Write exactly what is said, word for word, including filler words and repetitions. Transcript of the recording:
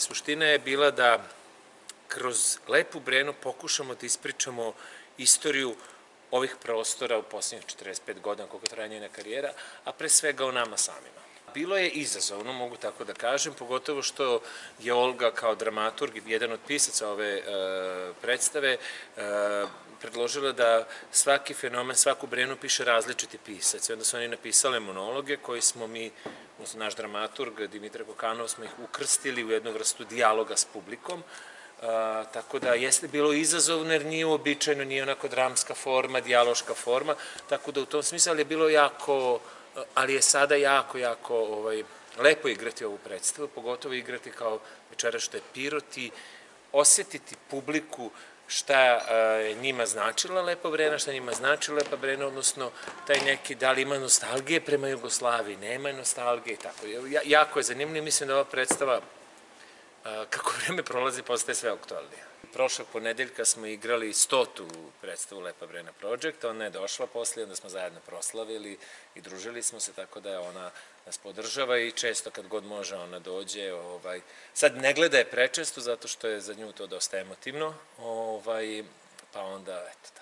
Suština je bila da kroz Lepu Brenu pokušamo da ispričamo istoriju ovih prostora u posljednjih četrdeset pet godina koliko traje njena karijera, a pre svega o nama samima. Bilo je izazovno, mogu tako da kažem, pogotovo što je Olga kao dramaturg i jedan od pisaca ove predstave predložila da svaki fenomen, svaku Brenu piše različiti pisac. I onda su oni napisale monologe koji smo mi, naš dramaturg Dimitar Kokanov, smo ih ukrstili u jednu vrstu dijaloga s publikom. Tako da jeste bilo izazovno jer nije uobičajeno, nije onako dramska forma, dijaloška forma, tako da u tom smislu je bilo jako, ali je sada jako, jako lepo igrati ovu predstavu, pogotovo igrati kao večeras što je Pirot i osjetiti publiku šta je njima značila Lepa Brena, šta njima znači Lepa Brena, odnosno taj neki, da li ima nostalgije prema Jugoslaviji, nema nostalgije i tako. Jako je zanimljivo, mislim da ova predstava, kako vreme prolazi, postaje sve aktualnija. Prošlog ponedeljka smo igrali stotu predstavu Lepa Brena Project, ona je došla posle, onda smo zajedno proslavili i družili smo se, tako da ona nas podržava i često kad god može ona dođe. Sad ne gleda je prečesto, zato što je za nju to dosta emotivno, pa onda, eto,